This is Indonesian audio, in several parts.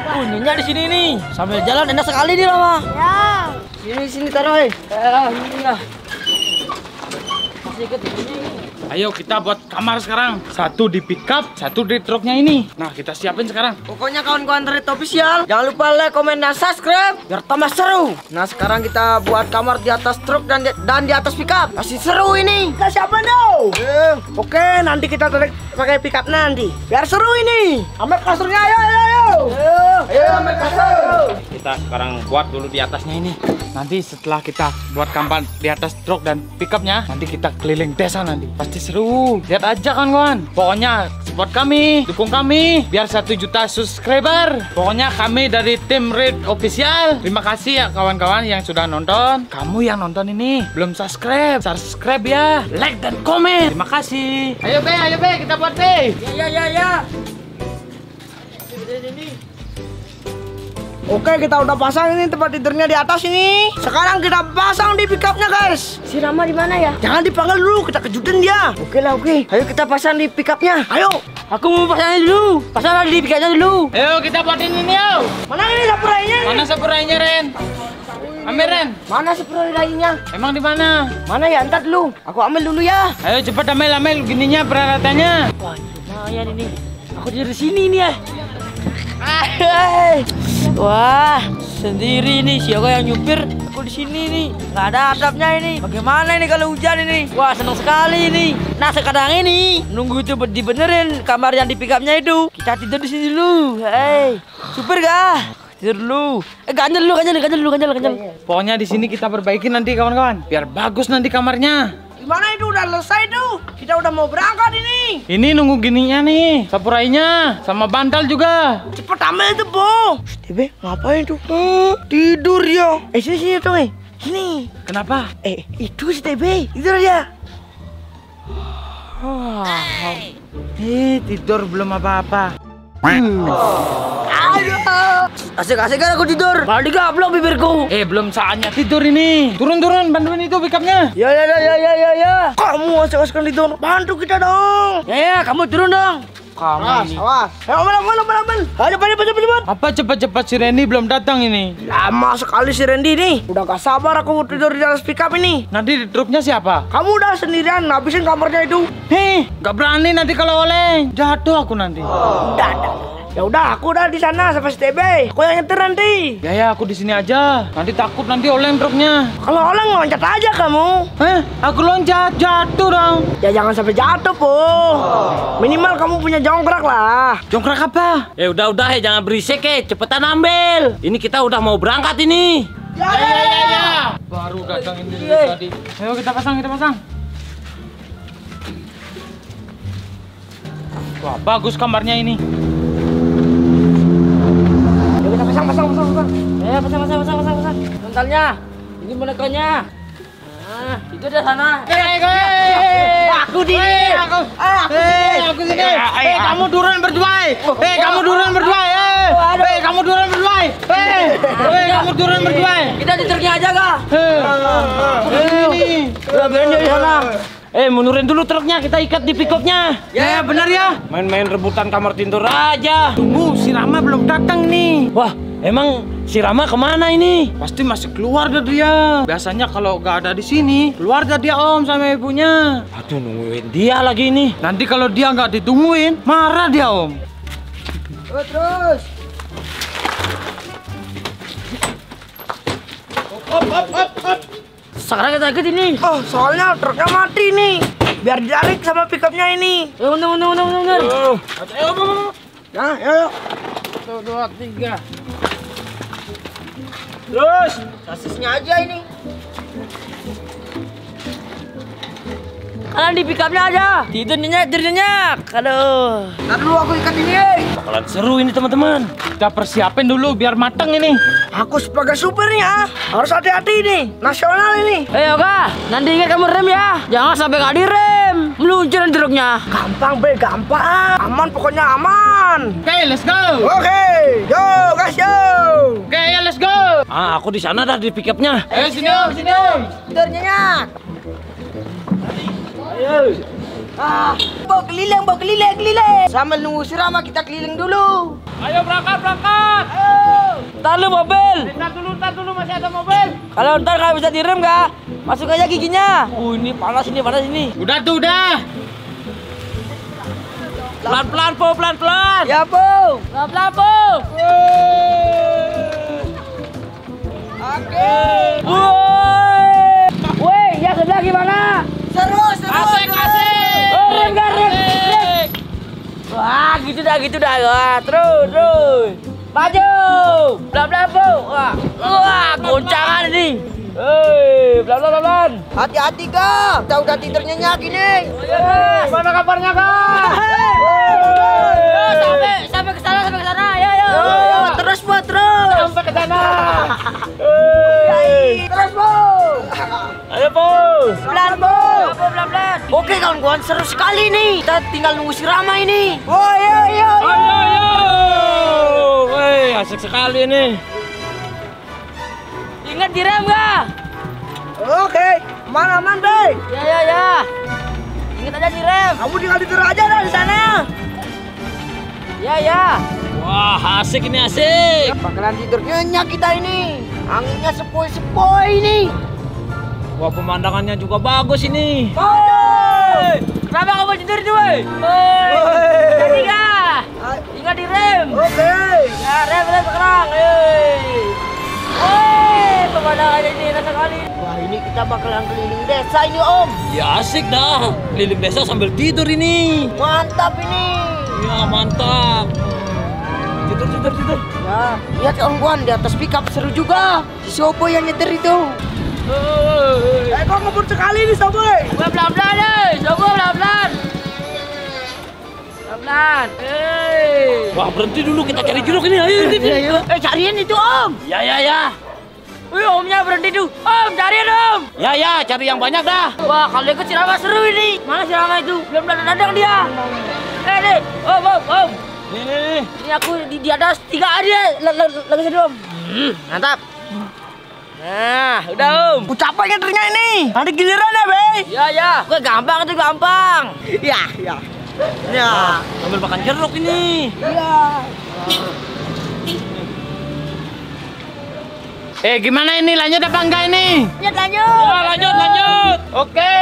Nyonya di sini nih. Sambil jalan enak sekali nih Rama. Ya. Sini taruh. Ini ya. Masih ikut ini. Ayo kita buat kamar sekarang. Satu di pickup, satu di truknya ini. Nah kita siapin sekarang. Pokoknya kawan-kawan Red Official, jangan lupa like, komen, dan subscribe biar tambah seru. Nah sekarang kita buat kamar di atas truk dan di atas pickup. Masih seru ini. Kita siapa dong? Oke, nanti kita tarik pakai pickup nanti. Biar seru ini. Ambil kasurnya, ayo. Ayo, ambil kasur. Kita sekarang buat dulu di atasnya ini. Nanti setelah kita buat kamar di atas truk dan pickupnya, nanti kita keliling desa nanti. Pasti seru. Lihat aja kawan-kawan. Pokoknya support kami, dukung kami biar 1 juta subscriber. Pokoknya kami dari tim Red Official. Terima kasih ya kawan-kawan yang sudah nonton. Kamu yang nonton ini belum subscribe ya. Like dan komen. Terima kasih. Ayo Be, kita buat Be. Ya. Oke, kita udah pasang ini tempat tidurnya di atas ini. Sekarang kita pasang di pickupnya, guys. Si Rama di mana ya? Jangan dipanggil dulu, kita kejutin dia. Oke. Ayo kita pasang di pickupnya. Ayo. Aku mau pasangnya dulu. Pasang di pickupnya dulu. Ayo kita buatin ini yuk. Mana ini sapurainya? Mana sapurainya Ren? Ambil Ren. Mana spray lainnya? Emang di mana? Mana ya? Ntar dulu. Aku ambil dulu ya. Ayo cepat ambil gininya peralatannya. Wah, lumayan ini. Aku tidur di sini nih ya. Wah, sendiri nih siapa yang nyupir? Aku di sini nih. Nggak ada atapnya ini. Bagaimana ini kalau hujan ini? Wah, senang sekali ini. Nah, sekarang ini nunggu itu dibenerin kamar yang di pickupnya itu. Kita tidur di sini dulu. Hei, supir gak? Tidur dulu. Ganjel dulu. Pokoknya di sini kita perbaiki nanti kawan-kawan. Biar bagus nanti kamarnya. Gimana itu udah selesai tuh? Kita udah mau berangkat ini. Ini nunggu gininya nih, sapurainya sama bantal juga. Cepet ambil itu, Bo. Tebe, ngapain tuh? Tidur ya. Sini tuh, Sini. Kenapa? Itu si Tebe. Tidur ya. Tidur belum apa-apa. Asik-asik kan aku tidur. Malah digablok bibirku. Belum saatnya tidur ini. Turun, bantuin itu pickupnya. Ya. Kamu asik-asik tidur. Bantu kita dong. Ya, kamu turun dong. Kamu ini. Awas. Ambil. Ayo, cepat. Apa cepat-cepat si Randy belum datang ini? Lama sekali si Randy nih. Udah gak sabar aku tidur di atas pickup ini. Nanti di truknya siapa? Kamu udah sendirian ngabisin kamarnya itu. Gak berani nanti kalau oleng. Jatuh aku nanti. Ya udah, aku udah di sana sama si TB. Aku yang nyetir nanti. Ya, aku di sini aja. Nanti takut nanti oleng truknya. Kalau oleng loncat aja kamu. Aku loncat, jatuh dong. Ya jangan sampai jatuh, Po. Minimal kamu punya jongkrak lah. Jongkrak apa? Udah, jangan berisik cepetan ambil. Ini kita udah mau berangkat ini. Ya. Baru datang ini tadi. Ayo kita pasang. Wah, bagus kamarnya ini. Yuk kita pasang. Ya, pasang. Bentarnya. Ini bonekanya. Nah, itu di sana. Aku di sini. Aku sini. Kamu turun berdua. Kamu turun berdua. Kita di truknya aja, Kak. Ini. Biarin dia di sana. Mundurin dulu truknya, kita ikat di pickupnya. Ya, benar ya. Main-main rebutan kamar tidur aja. Tunggu, si Rama belum datang nih. Wah, emang si Rama kemana ini? Pasti masih keluar dah dia. Biasanya kalau gak ada di sini, keluar dah dia Om sama ibunya. Aduh, nungguin dia lagi nih. Nanti kalau dia nggak ditungguin, marah dia Om. Terus. Up. Sekarang kita ikut ini. Soalnya truknya mati nih. Biar ditarik sama pickupnya ini. Bener. Ayo. Yuk. 1, 2, 3. Terus. Sasisnya aja ini. Kalian di pickupnya aja. Tidur nyenyak. Aduh. Ntar dulu aku ikat ini. Bakalan seru ini teman-teman. Kita persiapin dulu biar mateng ini. Aku sebagai supirnya harus hati-hati nih. Nasional ini. Ayo Kak, nanti ingat kamu rem ya. Jangan sampai gak direm. Meluncur truknya. Gampang, gampang. Aman, pokoknya aman. Oke, let's go. Oke, yo guys, yo. Oke, ya let's go. Aku di sana dah di pickupnya. Ayo sini Om. Tidur nyenyak. Ayo. Bawa keliling. Sambil nunggu si Rama kita keliling dulu. Ayo berangkat. Ayo. Ntar lu mobil. Ntar dulu masih ada mobil. Kalau ntar nggak bisa direm nggak, masuk aja giginya. Ini panas ini. Udah tuh udah. Pelan-pelan po, pelan-pelan. Ya po. Pelan-pelan po. Oke. Woi, yang sebelah gimana? Seru. Asik. Rem. Wah, gitu dah. Wah, terus. Maju. Pelan-pelan po. Wah, goncangan ini. Hei, pelan. Hati-hati kak, kita udah tidur nyenyak ini. Gimana kabarnya kak? Sampai ke sana. Ayo. Terus bu, terus. Sampai ke sana. Terus bu. Ayo po. Pelan-pelan. Oke kawan-kawan, seru sekali nih. Kita tinggal nunggu si Rama ini. Ayo. Woi, asik sekali nih. Ingat direm nggak? Oke, aman deh. Ya. Ingat aja direm. Kamu tinggal tidur aja dah di sana. Ya. Wah, asik ini asik. Bakalan tidur nyenyak kita ini. Anginnya sepoi-sepoi ini. Wah, pemandangannya juga bagus ini. Kenapa kamu tidur itu, woi? Jadi nggak? Ingat direm. Oke. Ya, rem sekarang. Pemandangannya ini enak sekali. Wah ini kita bakalan keliling desa ini om. Ya asik dah. Keliling desa sambil tidur ini. Mantap ini. Ya mantap. Tidur. Ya, lihat kawan-kawan di atas pickup seru juga. Si Sobo yang nyetir itu. Kok ngebut sekali nih Sobo. Pelan-pelan deh. Coba pelan-pelan. Wah, berhenti dulu kita cari jeruk ini. Ayo. Cariin itu om. Ya. Wih, omnya berhenti tuh. Om, cariin om. Ya, cari yang banyak dah. Wah, kalau ikut si Rama seru ini. Mana si Rama itu? Belum datang dia. Nih. Om. Nih. Ini aku di atas 3 aja. Lagi sini om. Mantap. Nah, udah om. Aku capek nyetirnya ini. Nanti giliran ya be. Ya. Gue gampang. Ya. Sambil makan jeruk ini. Gimana ini? Lanjut apa enggak ini? Lanjut. Ya, lanjut. Oke.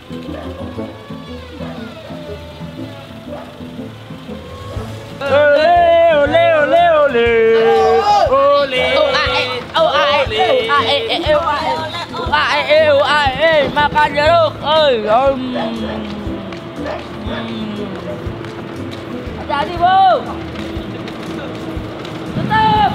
Ole. Makan jeruk. Hati-hati, Bu. Tutup.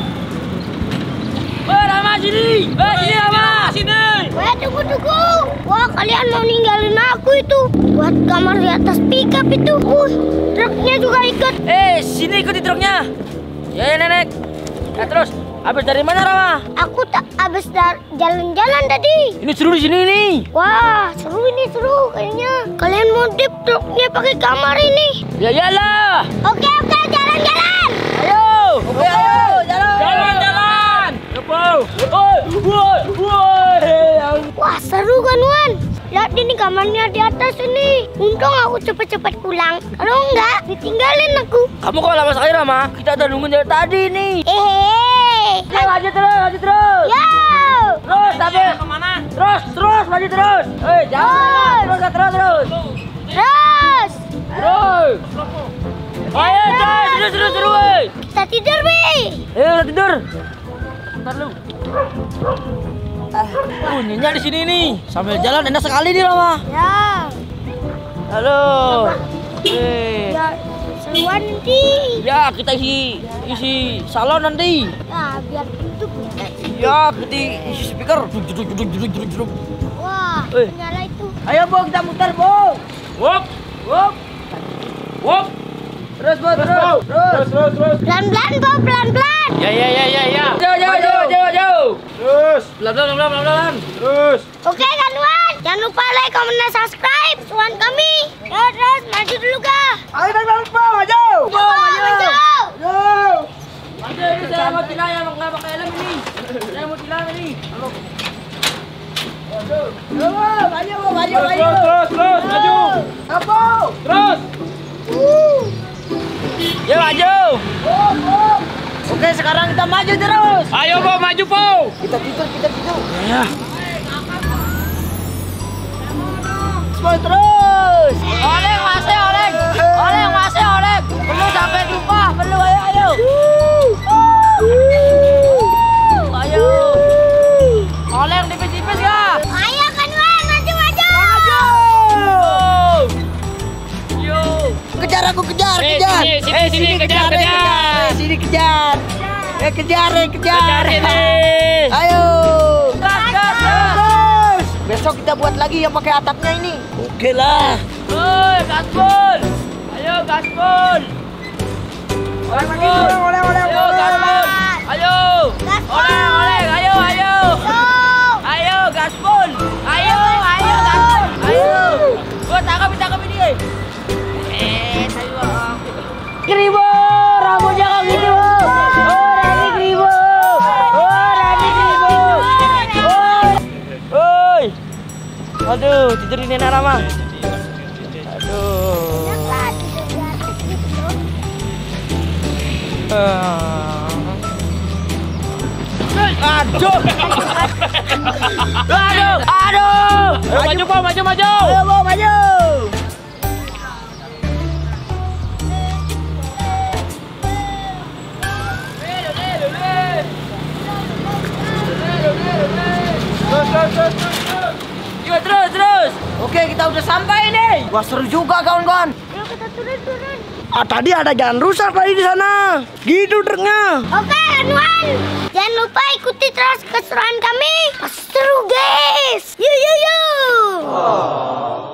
Rama sini. Sini Rama. Sini. Wah, tunggu. Wah, kalian mau ninggalin aku itu buat kamar di atas pickup itu. Truknya juga ikut. Sini ikuti truknya. Ya, nenek. Terus, habis dari mana Rama? Aku tak habis jalan-jalan tadi. Ini seru di sini nih. Wah, seru kayaknya. Kalian mau dip truknya pakai kamar ini? Ya iyalah. Oke, jalan-jalan. Ayo, jalan. Wah, seru kan, Wan? Lihat ini kamarnya di atas ini. Untung aku cepet-cepet pulang. Kalau enggak, ditinggalin aku. Kamu kok lama sekali Rama? Kita udah nungguin dari tadi nih. Ayo, Maju terus. Yo! Terus, tapi kemana? Terus, maju terus. Jangan. Terus. Ayo, terus, woi. Kita tidur, Bi. Ayo, tidur. Bentar lu. Bunyinya di sini nih. Sambil jalan enak sekali nih Rama. Ya. Halo. Ya, seruan nanti. Ya, kita isi salon nanti. Ya, biar tutup. Ya, kita isi speaker. Wah, Eh. nyala itu. Ayo, Bo, kita muter, Bo. Wop. Terus, Bo, terus. Pelan-pelan, Bo, pelan-pelan. Ya. Jauh. Terus. Pelan. Terus. Oke kan, Wan? Jangan lupa like, comment, dan subscribe. Suan kami. Ya, terus maju dulu, Kak. Ayo maju. Maju. Maju, ini saya mau tilang yang nggak pakai helm ini. Saya mau tilang ini. Halo. Maju. Terus. Maju. Apa? Terus. Ya, maju. Oke, sekarang kita maju terus. Ayo Po, maju Po. Kita tidur. Ya. Semuanya terus. Oleng masih oleng. Oleng masih oleng. Perlu sampai jumpa. Perlu ayo. Ayo. Oleng tipis-tipis ya. Ayo kan Wan, maju. Yo. Kejar aku, kejar. Sini, kejar. Sini kejar. Kejar. sini. Ayo. Gas. Terus. Besok kita buat lagi yang pakai atapnya ini. Oke lah. Woi, gaspol. Ayo gaspol. Gaspol. Oleh. Ayo gaspol. Ayo. Gaspol. Oleng. Ayo. Ayo gaspol. Ayo gaspol. Ayo. Gua tangkap ini. Sayang. Kribo, rambutnya kok gitu. Rani Kribo. Oi. Aduh, tidurin Nenek Rama. Aduh. Aduh. Maju Po, maju. Ayo, Bo, maju. Yuk terus. Oke, kita udah sampai nih. Wah, seru juga kawan-kawan. Ayo kita turun. Tadi ada jalan rusak tadi di sana. Gitu truknya. Oke, Wan. Jangan lupa ikuti terus keseruan kami. Seru, guys. Yuk.